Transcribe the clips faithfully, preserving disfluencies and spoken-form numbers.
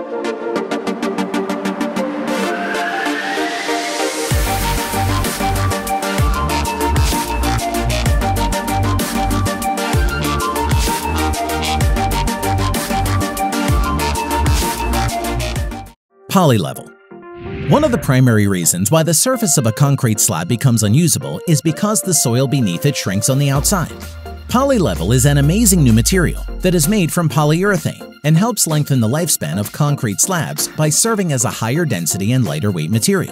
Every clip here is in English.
PolyLevel. One of the primary reasons why the surface of a concrete slab becomes unusable is because the soil beneath it shrinks on the outside. PolyLevel is an amazing new material that is made from polyurethane and helps lengthen the lifespan of concrete slabs by serving as a higher density and lighter weight material.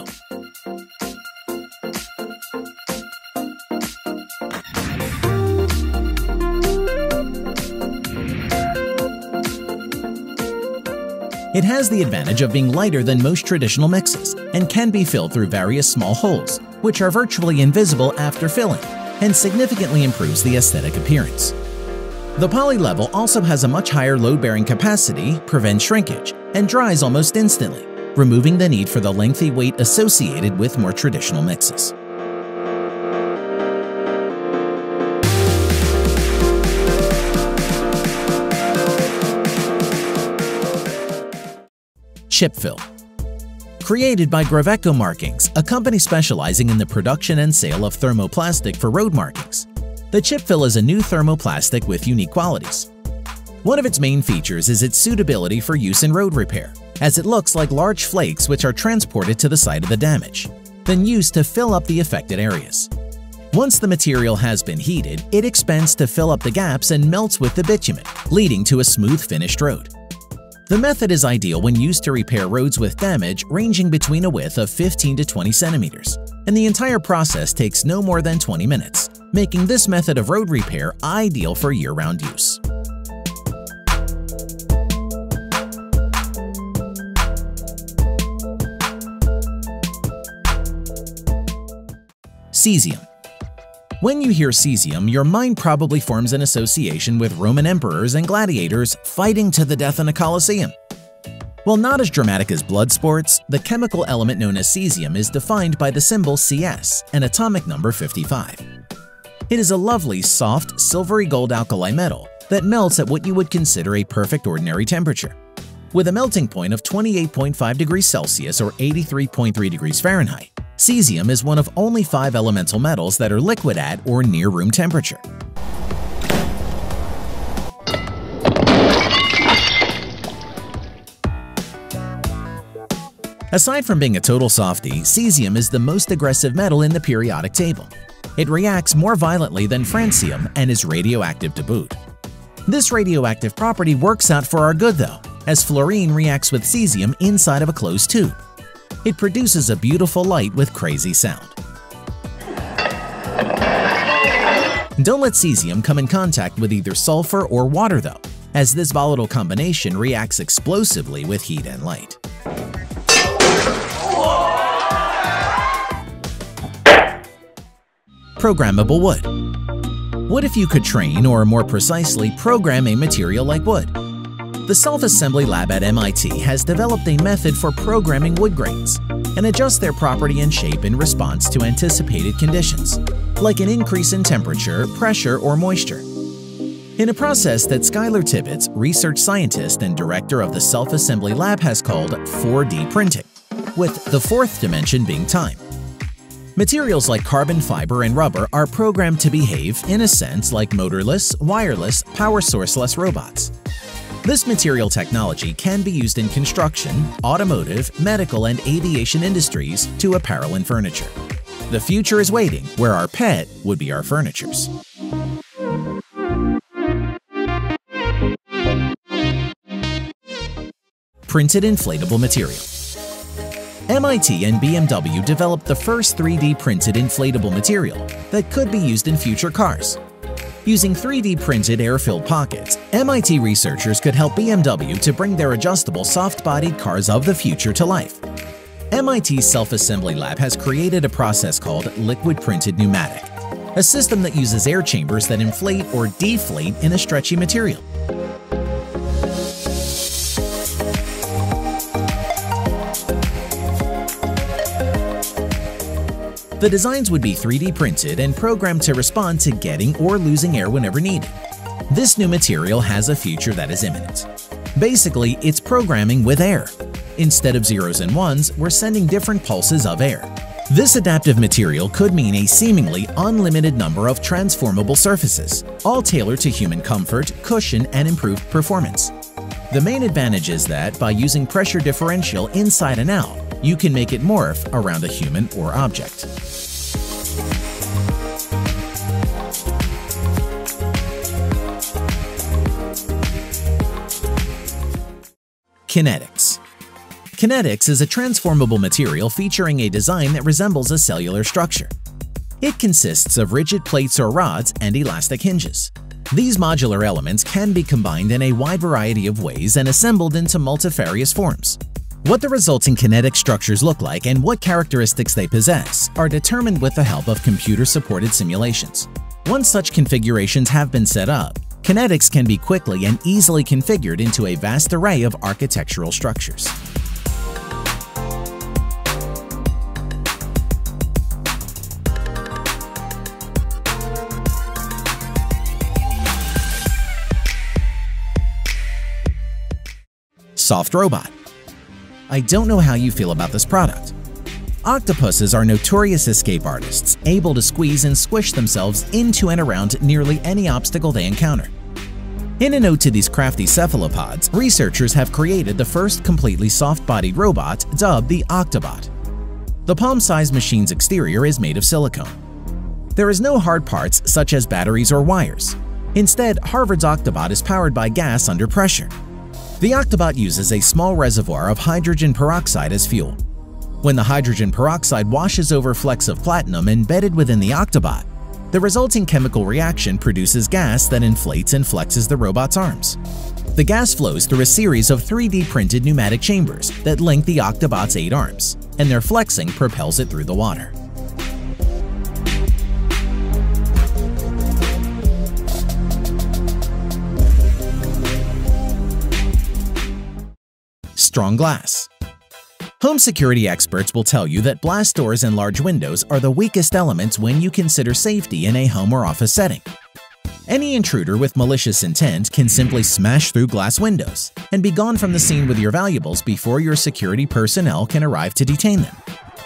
It has the advantage of being lighter than most traditional mixes and can be filled through various small holes, which are virtually invisible after filling, and significantly improves the aesthetic appearance. The PolyLevel also has a much higher load-bearing capacity, prevents shrinkage, and dries almost instantly, removing the need for the lengthy weight associated with more traditional mixes. ChipFill. Created by Graveco Markings, a company specializing in the production and sale of thermoplastic for road markings, the ChipFill is a new thermoplastic with unique qualities. One of its main features is its suitability for use in road repair, as it looks like large flakes which are transported to the site of the damage, then used to fill up the affected areas. Once the material has been heated, it expands to fill up the gaps and melts with the bitumen, leading to a smooth finished road. The method is ideal when used to repair roads with damage ranging between a width of fifteen to twenty centimeters, and the entire process takes no more than twenty minutes, making this method of road repair ideal for year-round use. Caesium. When you hear Caesium, your mind probably forms an association with Roman emperors and gladiators fighting to the death in a Colosseum. While not as dramatic as blood sports, the chemical element known as Caesium is defined by the symbol C S and atomic number fifty-five. It is a lovely, soft, silvery gold alkali metal that melts at what you would consider a perfect ordinary temperature. With a melting point of twenty-eight point five degrees Celsius or eighty-three point three degrees Fahrenheit, Caesium is one of only five elemental metals that are liquid at or near room temperature. Aside from being a total softie, Caesium is the most aggressive metal in the periodic table. It reacts more violently than francium and is radioactive to boot. This radioactive property works out for our good though, as fluorine reacts with Caesium inside of a closed tube. It produces a beautiful light with crazy sound. Don't let Caesium come in contact with either sulfur or water though, as this volatile combination reacts explosively with heat and light. Programmable wood. What if you could train, or more precisely, program a material like wood? The Self-Assembly Lab at M I T has developed a method for programming wood grains and adjust their property and shape in response to anticipated conditions, like an increase in temperature, pressure, or moisture. In a process that Skylar Tibbetts, research scientist and director of the Self-Assembly Lab, has called four D printing, with the fourth dimension being time. Materials like carbon fiber and rubber are programmed to behave, in a sense, like motorless, wireless, power sourceless robots. This material technology can be used in construction, automotive, medical, and aviation industries to apparel and furniture. The future is waiting, where our pet would be our furnitures. Printed inflatable material. M I T and B M W developed the first three D printed inflatable material that could be used in future cars. Using three D printed air-filled pockets, M I T researchers could help B M W to bring their adjustable soft-bodied cars of the future to life. M I T's Self-Assembly Lab has created a process called liquid printed pneumatic, a system that uses air chambers that inflate or deflate in a stretchy material. The designs would be three D printed and programmed to respond to getting or losing air whenever needed. This new material has a future that is imminent. Basically, it's programming with air. Instead of zeros and ones, we're sending different pulses of air. This adaptive material could mean a seemingly unlimited number of transformable surfaces, all tailored to human comfort, cushion, and improved performance. The main advantage is that by using pressure differential inside and out, you can make it morph around a human or object. Kinetics. Kinetics is a transformable material featuring a design that resembles a cellular structure. It consists of rigid plates or rods and elastic hinges. These modular elements can be combined in a wide variety of ways and assembled into multifarious forms. What the resulting kinetic structures look like and what characteristics they possess are determined with the help of computer-supported simulations. Once such configurations have been set up, kinetics can be quickly and easily configured into a vast array of architectural structures. Soft robot. I don't know how you feel about this product. Octopuses are notorious escape artists, able to squeeze and squish themselves into and around nearly any obstacle they encounter. In a ode to these crafty cephalopods, researchers have created the first completely soft-bodied robot dubbed the Octobot. The palm-sized machine's exterior is made of silicone. There is no hard parts such as batteries or wires. Instead, Harvard's Octobot is powered by gas under pressure. The Octobot uses a small reservoir of hydrogen peroxide as fuel. When the hydrogen peroxide washes over flecks of platinum embedded within the Octobot, the resulting chemical reaction produces gas that inflates and flexes the robot's arms. The gas flows through a series of three D printed pneumatic chambers that link the Octobot's eight arms, and their flexing propels it through the water. Strong glass. Home security experts will tell you that blast doors and large windows are the weakest elements when you consider safety in a home or office setting. Any intruder with malicious intent can simply smash through glass windows and be gone from the scene with your valuables before your security personnel can arrive to detain them.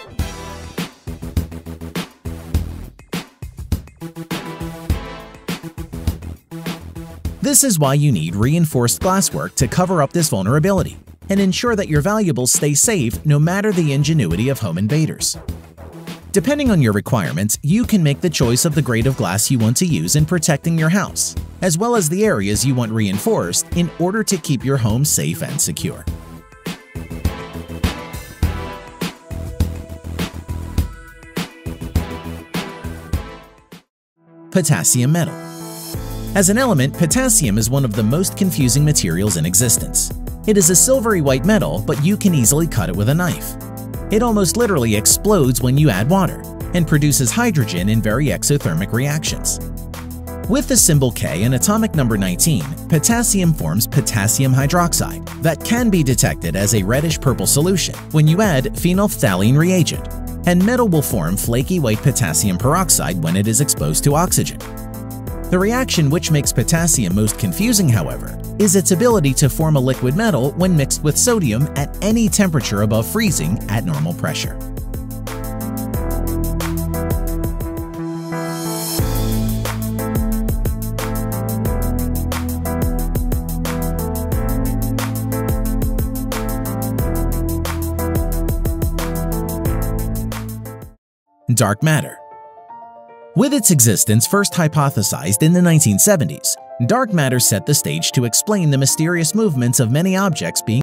This is why you need reinforced glasswork to cover up this vulnerability and ensure that your valuables stay safe no matter the ingenuity of home invaders. Depending on your requirements, you can make the choice of the grade of glass you want to use in protecting your house, as well as the areas you want reinforced in order to keep your home safe and secure. Potassium metal. As an element, potassium is one of the most confusing materials in existence. It is a silvery white metal, but you can easily cut it with a knife. It almost literally explodes when you add water and produces hydrogen in very exothermic reactions. With the symbol K and atomic number nineteen, potassium forms potassium hydroxide that can be detected as a reddish-purple solution when you add phenolphthalein reagent, and metal will form flaky white potassium peroxide when it is exposed to oxygen. The reaction which makes potassium most confusing, however, is its ability to form a liquid metal when mixed with sodium at any temperature above freezing at normal pressure. Dark matter. With its existence first hypothesized in the nineteen seventies, dark matter set the stage to explain the mysterious movements of many objects being